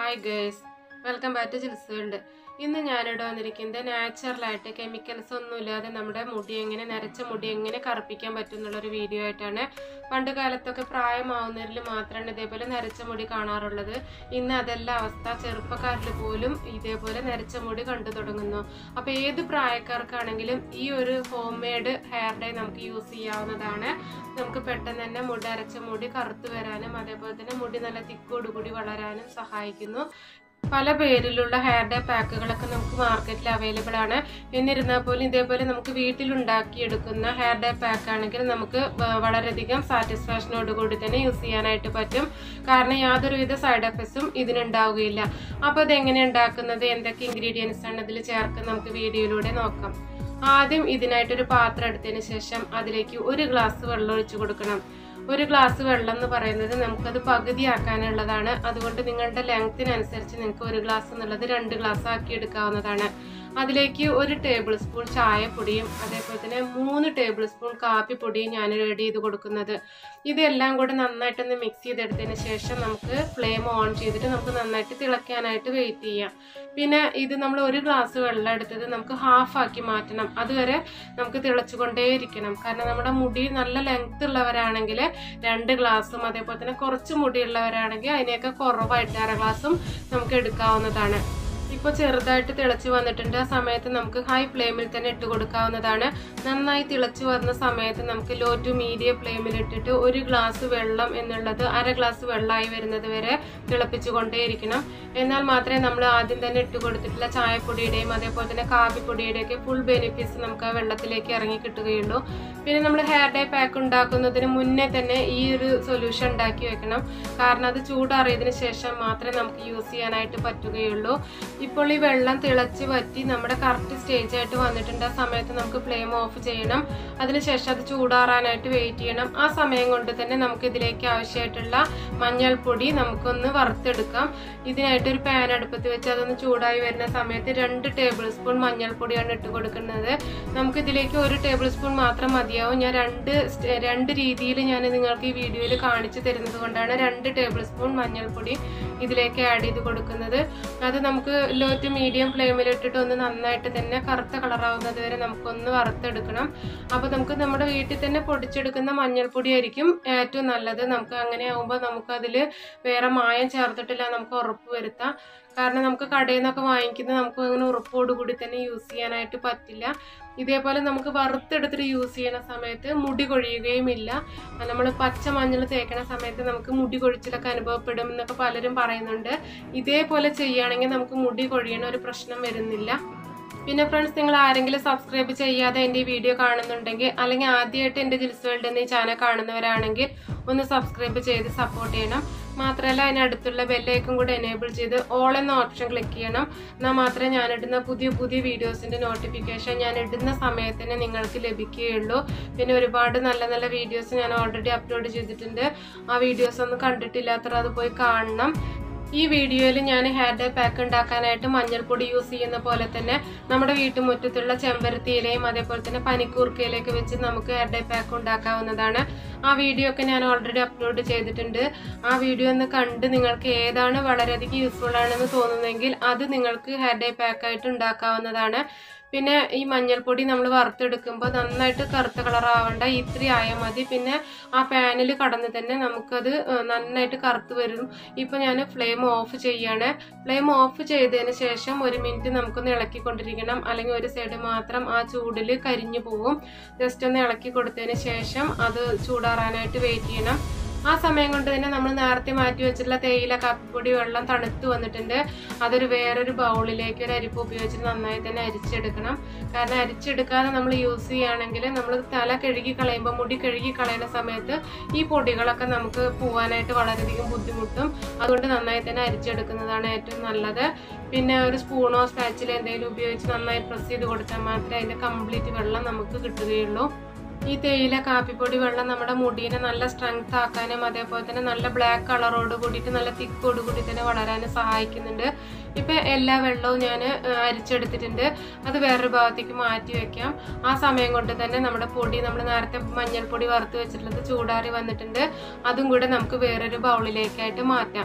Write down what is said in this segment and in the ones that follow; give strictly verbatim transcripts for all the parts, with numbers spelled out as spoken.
Hi guys, welcome back to Jill's World. ഇന്ന് ഞാൻ ഇവിടെ വന്നിരിക്കുന്നത് നാച്ചുറൽ ആയിട്ട് കെമിക്കൽസ് ഒന്നുമില്ലാതെ നമ്മുടെ മുടി എങ്ങനെ നരച്ച മുടി എങ്ങനെ കറുപ്പിക്കാൻ പറ്റുന്നുള്ള ഒരു വീഡിയോ ആയിട്ടാണ്. പണ്ട് കാലത്തൊക്കെ പ്രായമാവുന്നവരിൽ മാത്രമാണ് ഇതേപോലെ നരച്ച മുടി കാണാറുള്ളത്. ഇന്ന് അതല്ല അവസ്ഥ, ചെറുപ്പക്കാരിൽ പോലും ഇതേപോലെ നരച്ച മുടി കണ്ടു തുടങ്ങുന്നു. അപ്പോൾ ഏത് പ്രായക്കാർക്കാണെങ്കിലും ഈ ഒരു ഹോം മെയ്ഡ് ഹെയർ ഡൈ നമുക്ക് യൂസ് ചെയ്യാവുന്നതാണ്. നമുക്ക് പെട്ടെന്ന് തന്നെ മുടി അരച്ച മുടി കറുത്തു വരാനും അതേപോലെ തന്നെ മുടി നല്ല തിക്കോടുകൂടി വളരാനും സഹായിക്കുന്നു. പല പേരിലുള്ള ഹെയർ ഡേ പാക്കുകളൊക്കെ നമുക്ക് മാർക്കറ്റിൽ അവൈലബിൾ ആണ്. എന്നിരുന്നാൽ പോലും ഇതേപോലെ നമുക്ക് വീട്ടിലുണ്ടാക്കിയെടുക്കുന്ന ഹെയർ ഡേ പാക്ക് ആണെങ്കിൽ നമുക്ക് വളരെയധികം സാറ്റിസ്ഫാക്ഷനോടുകൂടി തന്നെ യൂസ് ചെയ്യാനായിട്ട് പറ്റും. കാരണം യാതൊരുവിധ സൈഡ് എഫക്ട്സും ഇതിനുണ്ടാവുകയില്ല. അപ്പോൾ ഇതെങ്ങനെ ഉണ്ടാക്കുന്നത്, എന്തൊക്കെ ഇൻഗ്രീഡിയൻസ് ആണ് ഇതിൽ ചേർക്കുന്നത് നമുക്ക് വീഡിയോയിലൂടെ നോക്കാം. ആദ്യം ഇതിനായിട്ടൊരു പാത്രം എടുത്തതിന് ശേഷം അതിലേക്ക് ഒരു ഗ്ലാസ് വെള്ളം ഒഴിച്ചു കൊടുക്കണം. ഒരു ഗ്ലാസ് വെള്ളം എന്ന് പറയുന്നത് നമുക്കത് പകുതിയാക്കാനുള്ളതാണ്. അതുകൊണ്ട് നിങ്ങളുടെ ലെങ്ത്തിനനുസരിച്ച് നിങ്ങൾക്ക് ഒരു ഗ്ലാസ് എന്നുള്ളത് രണ്ട് ഗ്ലാസ് ആക്കി എടുക്കാവുന്നതാണ്. അതിലേക്ക് ഒരു ടേബിൾ സ്പൂൺ ചായപ്പൊടിയും അതേപോലെ തന്നെ മൂന്ന് ടേബിൾ സ്പൂൺ കാപ്പിപ്പൊടിയും ഞാൻ റെഡി ചെയ്ത് കൊടുക്കുന്നത്. ഇതെല്ലാം കൂടെ നന്നായിട്ടൊന്ന് മിക്സ് ചെയ്തെടുത്തതിന് ശേഷം നമുക്ക് ഫ്ലെയിം ഓൺ ചെയ്തിട്ട് നമുക്ക് നന്നായിട്ട് തിളയ്ക്കാനായിട്ട് വെയിറ്റ് ചെയ്യാം. പിന്നെ ഇത് നമ്മൾ ഒരു ഗ്ലാസ് വെള്ളം എടുത്തത് നമുക്ക് ഹാഫ് ആക്കി മാറ്റണം. അതുവരെ നമുക്ക് തിളച്ചുകൊണ്ടേയിരിക്കണം. കാരണം നമ്മുടെ മുടി നല്ല ലെങ്ത് ഉള്ളവരാണെങ്കിൽ രണ്ട് ഗ്ലാസും അതേപോലെ തന്നെ കുറച്ച് മുടിയുള്ളവരാണെങ്കിൽ അതിനെയൊക്കെ കുറവായിട്ട് അര ഗ്ലാസും നമുക്ക് എടുക്കാവുന്നതാണ്. ഇപ്പോൾ ചെറുതായിട്ട് തിളച്ച് വന്നിട്ടുണ്ട്. ആ സമയത്ത് നമുക്ക് ഹൈ ഫ്ലെയിമിൽ തന്നെ ഇട്ട് കൊടുക്കാവുന്നതാണ്. നന്നായി തിളച്ച് വന്ന സമയത്ത് നമുക്ക് ലോ ടു മീഡിയം ഫ്ലെയിമിൽ ഇട്ടിട്ട് ഒരു ഗ്ലാസ് വെള്ളം എന്നുള്ളത് അര ഗ്ലാസ് വെള്ളമായി വരുന്നത് വരെ തിളപ്പിച്ചു കൊണ്ടേയിരിക്കണം. എന്നാൽ മാത്രമേ നമ്മൾ ആദ്യം തന്നെ ഇട്ട് കൊടുത്തിട്ടുള്ള ചായപ്പൊടിയുടെയും അതേപോലെ തന്നെ കാപ്പിപ്പൊടിയുടെയൊക്കെ ഫുൾ ബെനിഫിറ്റ്സ് നമുക്ക് ആ വെള്ളത്തിലേക്ക് ഇറങ്ങി കിട്ടുകയുള്ളൂ. പിന്നെ നമ്മൾ ഹെയർ ഡൈ പാക്ക് ഉണ്ടാക്കുന്നതിന് മുന്നേ തന്നെ ഈ ഒരു സൊല്യൂഷൻ ഉണ്ടാക്കി വെക്കണം. കാരണം അത് ചൂടാറിയതിന് ശേഷം മാത്രമേ നമുക്ക് യൂസ് ചെയ്യാനായിട്ട് പറ്റുകയുള്ളൂ. ഇപ്പോൾ ഈ വെള്ളം തിളച്ച് വറ്റി നമ്മുടെ കറക്റ്റ് സ്റ്റേജ് ആയിട്ട് വന്നിട്ടുണ്ട്. ആ സമയത്ത് നമുക്ക് ഫ്ലെയിം ഓഫ് ചെയ്യണം. അതിനുശേഷം അത് ചൂടാറാനായിട്ട് വെയിറ്റ് ചെയ്യണം. ആ സമയം കൊണ്ട് തന്നെ നമുക്ക് ഇതിലേക്ക് ആവശ്യമായിട്ടുള്ള മഞ്ഞൾപ്പൊടി നമുക്കൊന്ന് വറുത്തെടുക്കാം. ഇതിനായിട്ടൊരു പാൻ അടുപ്പത്ത് വെച്ച് അതൊന്ന് ചൂടായി വരുന്ന സമയത്ത് രണ്ട് ടേബിൾ സ്പൂൺ മഞ്ഞൾപ്പൊടിയാണ് ഇട്ട് കൊടുക്കുന്നത്. നമുക്കിതിലേക്ക് ഒരു ടേബിൾ സ്പൂൺ മാത്രം മതിയാവും. ഞാൻ രണ്ട് രണ്ട് രീതിയിൽ ഞാൻ നിങ്ങൾക്ക് ഈ വീഡിയോയിൽ കാണിച്ചു തരുന്നത് കൊണ്ടാണ് രണ്ട് ടേബിൾ സ്പൂൺ മഞ്ഞൾപ്പൊടി ഇതിലേക്ക് ആഡ് ചെയ്ത് കൊടുക്കുന്നത്. അത് നമുക്ക് ലോ ടു മീഡിയം ഫ്ലെയിമിൽ ഇട്ടിട്ട് ഒന്ന് നന്നായിട്ട് തന്നെ കറുത്ത കളറാവുന്നത് വരെ നമുക്കൊന്ന് വറുത്തെടുക്കണം. അപ്പോൾ നമുക്ക് നമ്മുടെ വീട്ടിൽ തന്നെ പൊടിച്ചെടുക്കുന്ന മഞ്ഞൾപ്പൊടി ആയിരിക്കും ഏറ്റവും നല്ലത്. നമുക്ക് അങ്ങനെ ആകുമ്പോൾ നമുക്കതിൽ വേറെ മായം ചേർത്തിട്ടില്ല നമുക്ക് ഉറപ്പ് വരുത്താം. കാരണം നമുക്ക് കടയിൽ നിന്നൊക്കെ വാങ്ങിക്കുന്നത് നമുക്ക് അങ്ങനെ ഉറപ്പോടുകൂടി തന്നെ യൂസ് ചെയ്യാനായിട്ട് പറ്റില്ല. ഇതേപോലെ നമുക്ക് വറുത്തെടുത്തിട്ട് യൂസ് ചെയ്യുന്ന സമയത്ത് മുടി കൊഴിയുകയും ഇല്ല. നമ്മൾ പച്ച മഞ്ഞൾ തേക്കണ സമയത്ത് നമുക്ക് മുടി കൊഴിച്ചിലൊക്കെ അനുഭവപ്പെടും എന്നൊക്കെ പലരും പറയുന്നുണ്ട്. ഇതേപോലെ ചെയ്യുകയാണെങ്കിൽ നമുക്ക് മുടി കൊഴിയണ ഒരു പ്രശ്നം വരുന്നില്ല. പിന്നെ ഫ്രണ്ട്സ്, നിങ്ങൾ ആരെങ്കിലും സബ്സ്ക്രൈബ് ചെയ്യാതെ എൻ്റെ ഈ വീഡിയോ കാണുന്നുണ്ടെങ്കിൽ അല്ലെങ്കിൽ ആദ്യമായിട്ട് എൻ്റെ ജിൽസ് വേൾഡ് എന്ന ഈ ചാനൽ കാണുന്നവരാണെങ്കിൽ ഒന്ന് സബ്സ്ക്രൈബ് ചെയ്ത് സപ്പോർട്ട് ചെയ്യണം. മാത്രമല്ല അതിനടുത്തുള്ള ബെല്ലൈക്കൺ കൂടെ എനേബിൾ ചെയ്ത് ഓൾ എന്ന ഓപ്ഷൻ ക്ലിക്ക് ചെയ്യണം. എന്നാൽ മാത്രമേ ഞാനിടുന്ന പുതിയ പുതിയ വീഡിയോസിൻ്റെ നോട്ടിഫിക്കേഷൻ ഞാൻ ഇടുന്ന സമയത്ത് തന്നെ നിങ്ങൾക്ക് ലഭിക്കുകയുള്ളൂ. പിന്നെ ഒരുപാട് നല്ല നല്ല വീഡിയോസ് ഞാൻ ഓൾറെഡി അപ്ലോഡ് ചെയ്തിട്ടുണ്ട്. ആ വീഡിയോസ് ഒന്നും കണ്ടിട്ടില്ലാത്തവർ അത് പോയി കാണണം. ഈ വീഡിയോയിൽ ഞാൻ ഹെയർ ഡൈ പാക്ക് ഉണ്ടാക്കാനായിട്ട് മഞ്ഞൾപ്പൊടി യൂസ് ചെയ്യുന്ന പോലെ തന്നെ നമ്മുടെ വീട്ടുമുറ്റത്തുള്ള ചെമ്പരത്തി ഇലയും അതേപോലെ തന്നെ പനിക്കൂർക്കയിലേക്ക് വെച്ച് നമുക്ക് ഹെയർ ഡൈ പാക്ക് ഉണ്ടാക്കാവുന്നതാണ്. ആ വീഡിയോ ഒക്കെ ഞാൻ ഓൾറെഡി അപ്ലോഡ് ചെയ്തിട്ടുണ്ട്. ആ വീഡിയോ ഒന്ന് കണ്ട് നിങ്ങൾക്ക് ഏതാണ് വളരെയധികം യൂസ്ഫുൾ ആണെന്ന് തോന്നുന്നെങ്കിൽ അത് നിങ്ങൾക്ക് ഹെയർ ഡൈ പാക്കായിട്ട് ഉണ്ടാക്കാവുന്നതാണ്. പിന്നെ ഈ മഞ്ഞൾപ്പൊടി നമ്മൾ വറുത്തെടുക്കുമ്പോൾ നന്നായിട്ട് കറുത്ത കളറാവേണ്ട, ഇത്തിരി ആയാൽ മതി. പിന്നെ ആ പാനിൽ കടന്ന് തന്നെ നമുക്കത് നന്നായിട്ട് കറുത്ത് വരും. ഇപ്പോൾ ഞാൻ ഫ്ലെയിം ഓഫ് ചെയ്യാണ്. ഫ്ലെയിം ഓഫ് ചെയ്തതിന് ശേഷം ഒരു മിനിറ്റ് നമുക്കൊന്ന് ഇളക്കിക്കൊണ്ടിരിക്കണം. അല്ലെങ്കിൽ ഒരു സൈഡ് മാത്രം ആ ചൂടിൽ കരിഞ്ഞു പോകും. ജസ്റ്റ് ഒന്ന് ഇളക്കി കൊടുത്തതിന് ശേഷം അത് ചൂടാറാനായിട്ട് വെയിറ്റ് ചെയ്യണം. ആ സമയം കൊണ്ട് തന്നെ നമ്മൾ നേരത്തെ മാറ്റി വെച്ചിട്ടുള്ള തേയില കാപ്പിപ്പൊടി വെള്ളം തണുത്ത് വന്നിട്ടുണ്ട്. അതൊരു വേറൊരു ബൗളിലേക്ക് ഒരു അരിപ്പ് ഉപയോഗിച്ചിട്ട് നന്നായി തന്നെ അരിച്ചെടുക്കണം. കാരണം അരിച്ചെടുക്കാതെ നമ്മൾ യൂസ് ചെയ്യുകയാണെങ്കിൽ നമ്മൾ തല കഴുകി കളയുമ്പോൾ മുടി കഴുകി കളയുന്ന സമയത്ത് ഈ പൊടികളൊക്കെ നമുക്ക് പോകാനായിട്ട് വളരെയധികം ബുദ്ധിമുട്ടും. അതുകൊണ്ട് നന്നായി തന്നെ അരിച്ചെടുക്കുന്നതാണ് ഏറ്റവും നല്ലത്. പിന്നെ ഒരു സ്പൂണോ സ്പാച്ചിലോ എന്തെങ്കിലും ഉപയോഗിച്ച് നന്നായി പ്രസ് ചെയ്ത് കൊടുത്താൽ മാത്രമേ അതിൻ്റെ കംപ്ലീറ്റ് വെള്ളം നമുക്ക് കിട്ടുകയുള്ളൂ. ഈ തേയില കാപ്പിപ്പൊടി വെള്ളം നമ്മുടെ മുടീനെ നല്ല സ്ട്രെങ്ത് ആക്കാനും അതേപോലെ തന്നെ നല്ല ബ്ലാക്ക് കളറോട് കൂടിയിട്ട് നല്ല തിക്കോട് കൂടി തന്നെ വളരാനും സഹായിക്കുന്നുണ്ട്. ഇപ്പം എല്ലാ വെള്ളവും ഞാൻ അരിച്ചെടുത്തിട്ടുണ്ട്. അത് വേറൊരു ഭാഗത്തേക്ക് മാറ്റി വെക്കാം. ആ സമയം കൊണ്ട് തന്നെ നമ്മുടെ പൊടി നമ്മൾ നേരത്തെ മഞ്ഞൾപ്പൊടി വറുത്ത് വെച്ചിട്ടുള്ളത് ചൂടാറി വന്നിട്ടുണ്ട്. അതും കൂടെ നമുക്ക് വേറൊരു ബൗളിലേക്കായിട്ട് മാറ്റാം.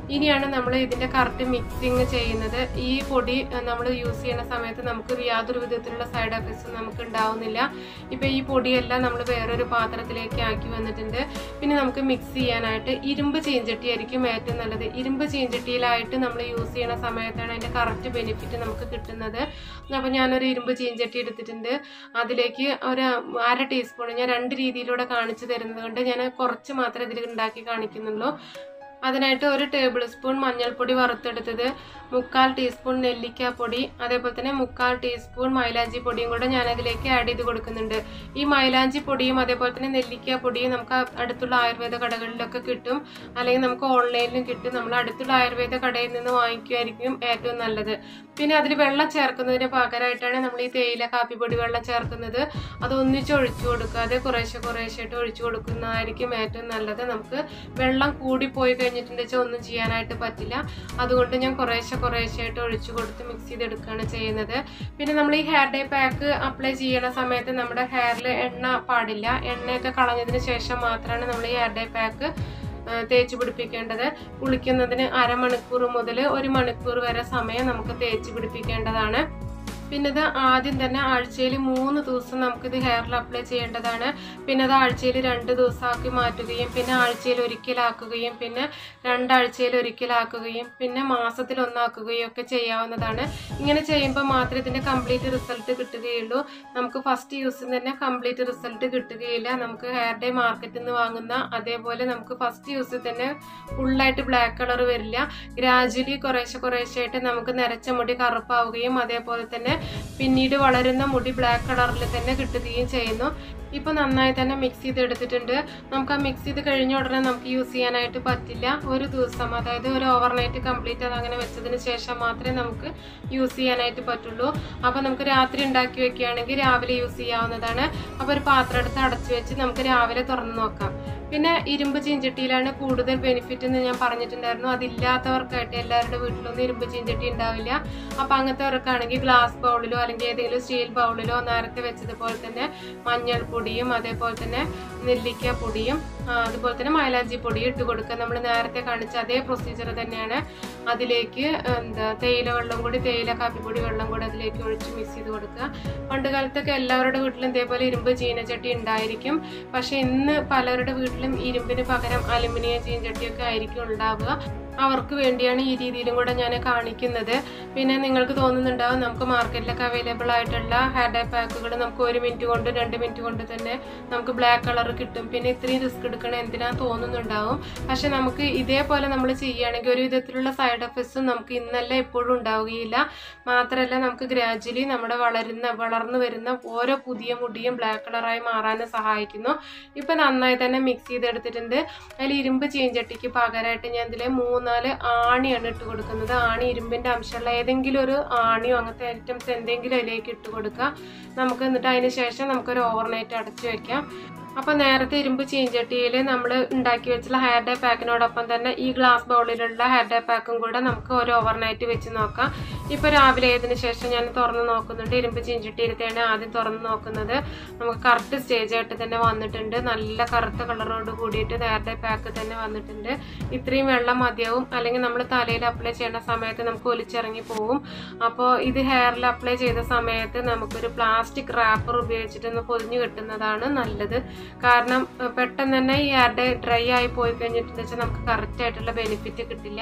ഇനിയാണ് നമ്മൾ ഇതിൻ്റെ കറക്റ്റ് മിക്സിങ് ചെയ്യുന്നത്. ഈ പൊടി നമ്മൾ യൂസ് ചെയ്യുന്ന സമയത്ത് നമുക്ക് യാതൊരു വിധത്തിലുള്ള സൈഡ് എഫക്ട്സും നമുക്ക് ഉണ്ടാവുന്നില്ല. ഇപ്പോൾ ഈ പൊടിയെല്ലാം നമ്മൾ വേറൊരു പാത്രത്തിലേക്ക് ആക്കി വന്നിട്ടുണ്ട്. പിന്നെ നമുക്ക് മിക്സ് ചെയ്യാനായിട്ട് ഇരുമ്പ് ചീഞ്ചട്ടി ആയിരിക്കും ഏറ്റവും നല്ലത്. ഇരുമ്പ് ചീഞ്ചട്ടിയിലായിട്ട് നമ്മൾ യൂസ് ചെയ്യുന്ന സമയത്താണ് അതിൻ്റെ കറക്റ്റ് ബെനിഫിറ്റ് നമുക്ക് കിട്ടുന്നത്. അപ്പോൾ ഞാനൊരു ഇരുമ്പ് ചീഞ്ചട്ടി എടുത്തിട്ടുണ്ട്. അതിലേക്ക് ഒരു അര ടീസ്പൂൺ, ഞാൻ രണ്ട് രീതിയിലൂടെ കാണിച്ചു തരുന്നത് കൊണ്ട് ഞാൻ കുറച്ച് മാത്രമേ ഇതിൽ ഉണ്ടാക്കി കാണിക്കുന്നുള്ളൂ. അതിനായിട്ട് ഒരു ടേബിൾ സ്പൂൺ മഞ്ഞൾപ്പൊടി വറുത്തെടുത്തത്, മുക്കാൽ ടീസ്പൂൺ നെല്ലിക്കാപ്പൊടി, അതേപോലെ തന്നെ മുക്കാൽ ടീസ്പൂൺ മൈലാഞ്ചി പൊടിയും കൂടെ ഞാൻ അതിലേക്ക് ആഡ് ചെയ്ത് കൊടുക്കുന്നുണ്ട്. ഈ മൈലാഞ്ചി പൊടിയും അതേപോലെ തന്നെ നെല്ലിക്കാപ്പൊടിയും നമുക്ക് അടുത്തുള്ള ആയുർവേദ കടകളിലൊക്കെ കിട്ടും, അല്ലെങ്കിൽ നമുക്ക് ഓൺലൈനിലും കിട്ടും. നമ്മൾ അടുത്തുള്ള ആയുർവേദ കടയിൽ നിന്ന് വാങ്ങിക്കുമായിരിക്കും ഏറ്റവും നല്ലത്. പിന്നെ അതിൽ വെള്ളം ചേർക്കുന്നതിന് പകരമായിട്ടാണ് നമ്മൾ ഈ തേയില കാപ്പിപ്പൊടി വെള്ളം ചേർക്കുന്നത്. അത് ഒന്നിച്ച് ഒഴിച്ചു കൊടുക്കാതെ കുറേശ്ശെ കുറേശ്ശായിട്ട് ഒഴിച്ചു കൊടുക്കുന്നതായിരിക്കും ഏറ്റവും നല്ലത്. നമുക്ക് വെള്ളം കൂടിപ്പോയി കഴിഞ്ഞിട്ടുണ്ടെന്ന് വെച്ചാൽ ഒന്നും ചെയ്യാനായിട്ട് പറ്റില്ല. അതുകൊണ്ട് ഞാൻ കുറേശ്ശെ കുറേശ്ശായിട്ട് ഒഴിച്ചു കൊടുത്ത് മിക്സ് ചെയ്തെടുക്കുകയാണ് ചെയ്യുന്നത്. പിന്നെ നമ്മൾ ഈ ഹെയർ ഡേ പാക്ക് അപ്ലൈ ചെയ്യുന്ന സമയത്ത് നമ്മുടെ ഹെയറിൽ എണ്ണ പാടില്ല. എണ്ണയൊക്കെ കളഞ്ഞതിന് ശേഷം മാത്രമാണ് നമ്മൾ ഈ ഹെയർ ഡേ പാക്ക് തേച്ച് പിടിപ്പിക്കേണ്ടത്. കുളിക്കുന്നതിന് അരമണിക്കൂർ മുതൽ ഒരു മണിക്കൂർ വരെ സമയം നമുക്ക് തേച്ച് പിടിപ്പിക്കേണ്ടതാണ്. പിന്നെ ഇത് ആദ്യം തന്നെ ആഴ്ചയിൽ മൂന്ന് ദിവസം നമുക്കിത് ഹെയറിൽ അപ്ലൈ ചെയ്യേണ്ടതാണ്. പിന്നെ അത് ആഴ്ചയിൽ രണ്ട് ദിവസമാക്കി മാറ്റുകയും പിന്നെ ആഴ്ചയിൽ ഒരിക്കലാക്കുകയും പിന്നെ രണ്ടാഴ്ചയിൽ ഒരിക്കലാക്കുകയും പിന്നെ മാസത്തിൽ ഒന്നാക്കുകയും ഒക്കെ ചെയ്യാവുന്നതാണ്. ഇങ്ങനെ ചെയ്യുമ്പോൾ മാത്രമേ ഇതിൻ്റെ കംപ്ലീറ്റ് റിസൾട്ട് കിട്ടുകയുള്ളൂ. നമുക്ക് ഫസ്റ്റ് യൂസിൽ തന്നെ കംപ്ലീറ്റ് റിസൾട്ട് കിട്ടുകയില്ല. നമുക്ക് ഹെയർ ഡേ മാർക്കറ്റിൽ നിന്ന് വാങ്ങുന്ന അതേപോലെ നമുക്ക് ഫസ്റ്റ് യൂസിൽ തന്നെ ഫുള്ളായിട്ട് ബ്ലാക്ക് കളർ വരില്ല. ഗ്രാജുവലി കുറേശ്ശെ കുറേശ്ശായിട്ട് നമുക്ക് നരച്ച മുടി കറുപ്പാവുകയും അതേപോലെ തന്നെ പിന്നീട് വളരുന്ന മുടി ബ്ലാക്ക് കളറിൽ തന്നെ കിട്ടുകയും ചെയ്യുന്നു. ഇപ്പോൾ നന്നായി തന്നെ മിക്സ് ചെയ്തെടുത്തിട്ടുണ്ട്. നമുക്ക് ആ മിക്സ് ചെയ്ത് കഴിഞ്ഞ ഉടനെ നമുക്ക് യൂസ് ചെയ്യാനായിട്ട് പറ്റില്ല. ഒരു ദിവസം, അതായത് ഒരു ഓവർനൈറ്റ് കംപ്ലീറ്റ് അത് അങ്ങനെ വെച്ചതിന് ശേഷം മാത്രമേ നമുക്ക് യൂസ് ചെയ്യാനായിട്ട് പറ്റുള്ളൂ. അപ്പോൾ നമുക്ക് രാത്രി ഉണ്ടാക്കി വെക്കുകയാണെങ്കിൽ രാവിലെ യൂസ് ചെയ്യാവുന്നതാണ്. അപ്പോൾ ഒരു പാത്രം എടുത്ത് അടച്ചു വെച്ച് നമുക്ക് രാവിലെ തുറന്ന് നോക്കാം. പിന്നെ ഇരുമ്പ് ചീഞ്ചട്ടിയിലാണ് കൂടുതൽ ബെനിഫിറ്റ് എന്ന് ഞാൻ പറഞ്ഞിട്ടുണ്ടായിരുന്നു. അതില്ലാത്തവർക്കായിട്ട് എല്ലാവരുടെ വീട്ടിലൊന്നും ഇരുമ്പ് ചീഞ്ചട്ടി ഉണ്ടാവില്ല. അപ്പോൾ അങ്ങനത്തെവർക്കാണെങ്കിൽ ഗ്ലാസ് ബൗളിലോ അല്ലെങ്കിൽ ഏതെങ്കിലും സ്റ്റീൽ ബൗളിലോ നേരത്തെ വെച്ചതുപോലെ തന്നെ മഞ്ഞൾപ്പൊടിയും അതേപോലെ തന്നെ നെല്ലിക്ക പൊടിയും അതുപോലെ തന്നെ മൈലാഞ്ചി പൊടിയും ഇട്ട് കൊടുക്കുക. നമ്മൾ നേരത്തെ കാണിച്ച അതേ പ്രൊസീജിയർ തന്നെയാണ്. അതിലേക്ക് എന്താ തേയില വെള്ളം കൂടി തേയില കാപ്പിപ്പൊടി വെള്ളം കൂടി അതിലേക്ക് ഒഴിച്ച് മിക്സ് ചെയ്ത് കൊടുക്കുക. പണ്ട് കാലത്തൊക്കെ എല്ലാവരുടെ വീട്ടിലും ഇതേപോലെ ഇരുമ്പ് ചീനച്ചട്ടി ഉണ്ടായിരിക്കും. പക്ഷെ ഇന്ന് പലരുടെ വീട്ടിലും ഇരുമ്പിന് പകരം അലുമിനിയം ചീനച്ചട്ടിയൊക്കെ ആയിരിക്കും ഉണ്ടാവുക. അവർക്ക് വേണ്ടിയാണ് ഈ രീതിയിലും കൂടെ ഞാൻ കാണിക്കുന്നത്. പിന്നെ നിങ്ങൾക്ക് തോന്നുന്നുണ്ടാവും നമുക്ക് മാർക്കറ്റിലൊക്കെ അവൈലബിൾ ആയിട്ടുള്ള ഹെയർ ഡേ പാക്കുകൾ നമുക്ക് ഒരു മിനിറ്റ് കൊണ്ട് രണ്ട് മിനിറ്റ് കൊണ്ട് തന്നെ നമുക്ക് ബ്ലാക്ക് കളർ കിട്ടും, പിന്നെ ഇത്രയും റിസ്ക് എടുക്കണം എന്തിനാ തോന്നുന്നുണ്ടാവും. പക്ഷെ നമുക്ക് ഇതേപോലെ നമ്മൾ ചെയ്യുകയാണെങ്കിൽ ഒരു വിധത്തിലുള്ള സൈഡ് എഫക്ട്സും നമുക്ക് ഇന്നല്ല എപ്പോഴും ഉണ്ടാവുകയില്ല. മാത്രമല്ല നമുക്ക് ഗ്രാജുവലി നമ്മുടെ വളരുന്ന വളർന്നു വരുന്ന ഓരോ പുതിയ മുടിയും ബ്ലാക്ക് കളറായി മാറാനും സഹായിക്കുന്നു. ഇപ്പം നന്നായി തന്നെ മിക്സ് ചെയ്തെടുത്തിട്ടുണ്ട്. അതിൽ ഇരുമ്പ് ചീഞ്ചട്ടിക്ക് പകരമായിട്ട് ഞാൻ ഇതിൽ മൂന്ന് നാല് ആണിയാണ് ഇട്ട് കൊടുക്കുന്നത്. ആണി ഇരുമ്പിൻ്റെ അംശമുള്ള ഏതെങ്കിലും ഒരു ആണിയോ അങ്ങനത്തെ ഐറ്റംസ് എന്തെങ്കിലും അതിലേക്ക് ഇട്ട് കൊടുക്കുക. നമുക്ക് എന്നിട്ട് അതിന് ശേഷം നമുക്കൊരു ഓവർനൈറ്റ് അടച്ചു വയ്ക്കാം. അപ്പോൾ നേരത്തെ ഇരുമ്പ് ചീഞ്ചട്ടിയിൽ നമ്മൾ ഉണ്ടാക്കി വെച്ചുള്ള ഹെയർ ഡേ പാക്കിനോടൊപ്പം തന്നെ ഈ ഗ്ലാസ് ബൗളിലുള്ള ഹെയർ ഡേ പാക്കും കൂടെ നമുക്ക് ഒരു ഓവർനൈറ്റ് വെച്ച് നോക്കാം. ഇപ്പോൾ രാവിലെ ഏതിന് ശേഷം ഞാൻ തുറന്ന് നോക്കുന്നുണ്ട്. ഇരുമ്പ് ചീഞ്ചട്ടിയിലത്തെയാണ് ആദ്യം തുറന്ന് നോക്കുന്നത്. നമുക്ക് കറക്റ്റ് സ്റ്റേജ് ആയിട്ട് തന്നെ വന്നിട്ടുണ്ട്. നല്ല കറുത്ത കളറോട് കൂടിയിട്ട് ഹെയർ ഡേ പാക്ക് തന്നെ വന്നിട്ടുണ്ട്. ഇത്രയും വെള്ളം മതിയാവും, അല്ലെങ്കിൽ നമ്മൾ തലയിൽ അപ്ലൈ ചെയ്യുന്ന സമയത്ത് നമുക്ക് ഒലിച്ചിറങ്ങി പോവും. അപ്പോൾ ഇത് ഹെയറിൽ അപ്ലൈ ചെയ്ത സമയത്ത് നമുക്കൊരു പ്ലാസ്റ്റിക് റാപ്പർ ഉപയോഗിച്ചിട്ടൊന്ന് പൊതിഞ്ഞ് കിട്ടുന്നതാണ് നല്ലത്. കാരണം പെട്ടെന്ന് തന്നെ ഈ ഹെയർ ഡേ ഡ്രൈ ആയി പോയി കഴിഞ്ഞിട്ടുണ്ടെന്ന് വെച്ചാൽ നമുക്ക് കറക്റ്റ് ആയിട്ടുള്ള ബെനിഫിറ്റ് കിട്ടില്ല.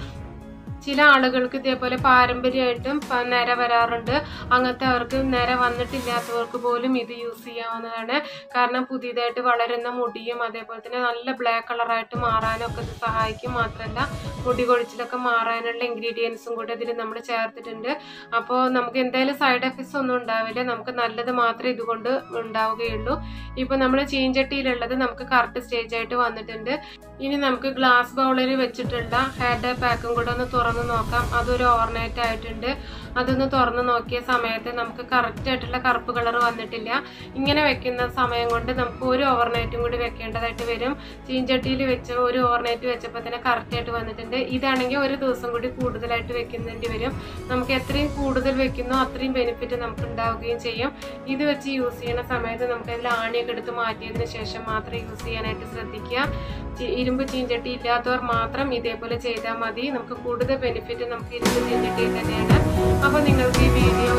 ചില ആളുകൾക്ക് ഇതേപോലെ പാരമ്പര്യമായിട്ടും നിര വരാറുണ്ട്. അങ്ങനത്തെ അവർക്ക് നിര വന്നിട്ടില്ലാത്തവർക്ക് പോലും ഇത് യൂസ് ചെയ്യാവുന്നതാണ്. കാരണം പുതിയതായിട്ട് വളരുന്ന മുടിയും അതേപോലെ തന്നെ നല്ല ബ്ലാക്ക് കളറായിട്ട് മാറാനൊക്കെ ഇത് സഹായിക്കും. മാത്രമല്ല മുടി കൊഴിച്ചിലൊക്കെ മാറാനുള്ള ഇൻഗ്രീഡിയൻസും കൂടി ഇതിൽ നമ്മൾ ചേർത്തിട്ടുണ്ട്. അപ്പോൾ നമുക്ക് എന്തായാലും സൈഡ് എഫക്ട്സ് ഒന്നും ഉണ്ടാവില്ല. നമുക്ക് നല്ലത് മാത്രമേ ഇതുകൊണ്ട് ഉണ്ടാവുകയുള്ളൂ. ഇപ്പോൾ നമ്മൾ ചീഞ്ചട്ടിയിലുള്ളത് നമുക്ക് കറക്റ്റ് സ്റ്റേജ് ആയിട്ട് വന്നിട്ടുണ്ട്. ഇനി നമുക്ക് ഗ്ലാസ് ബൗളിൽ വെച്ചിട്ടുള്ള ഹെയർ ഡേ പാക്കും കൂടെ ഒന്ന് തുറന്ന് നോക്കാം. അതൊരു ഓവർനൈറ്റ് ആയിട്ടുണ്ട്. അതൊന്ന് തുറന്ന് നോക്കിയ സമയത്ത് നമുക്ക് കറക്റ്റ് ആയിട്ടുള്ള കറുപ്പ് കളർ വന്നിട്ടില്ല. ഇങ്ങനെ വെക്കുന്ന സമയം കൊണ്ട് നമുക്ക് ഒരു ഓവർനൈറ്റും കൂടി വെക്കേണ്ടതായിട്ട് വരും. ചീഞ്ചട്ടിയിൽ വെച്ച് ഒരു ഓവർനൈറ്റ് വെച്ചപ്പോൾ തന്നെ കറക്റ്റ് ആയിട്ട് വന്നിട്ടുണ്ട്. ഇതാണെങ്കിൽ ഒരു ദിവസം കൂടി കൂടുതലായിട്ട് വെക്കേണ്ടി വരും. നമുക്ക് എത്രയും കൂടുതൽ വെക്കുന്നോ അത്രയും ബെനിഫിറ്റ് നമുക്ക് ഉണ്ടാവുകയും ചെയ്യും. ഇത് വെച്ച് യൂസ് ചെയ്യുന്ന സമയത്ത് നമുക്ക് അതിൽ ആണിയൊക്കെ എടുത്ത് മാറ്റിയതിന് ശേഷം മാത്രം യൂസ് ചെയ്യാനായിട്ട് ശ്രദ്ധിക്കുക. ഇരുമ്പ് ചീഞ്ചട്ടി ഇല്ലാത്തവർ മാത്രം ഇതേപോലെ ചെയ്താൽ മതി. നമുക്ക് കൂടുതൽ ബെനിഫിറ്റ് നമുക്ക് ഇരുമ്പ് ചീഞ്ചട്ടിയിൽ തന്നെയാണ്. അപ്പോൾ നിങ്ങൾക്ക് ഈ വീഡിയോ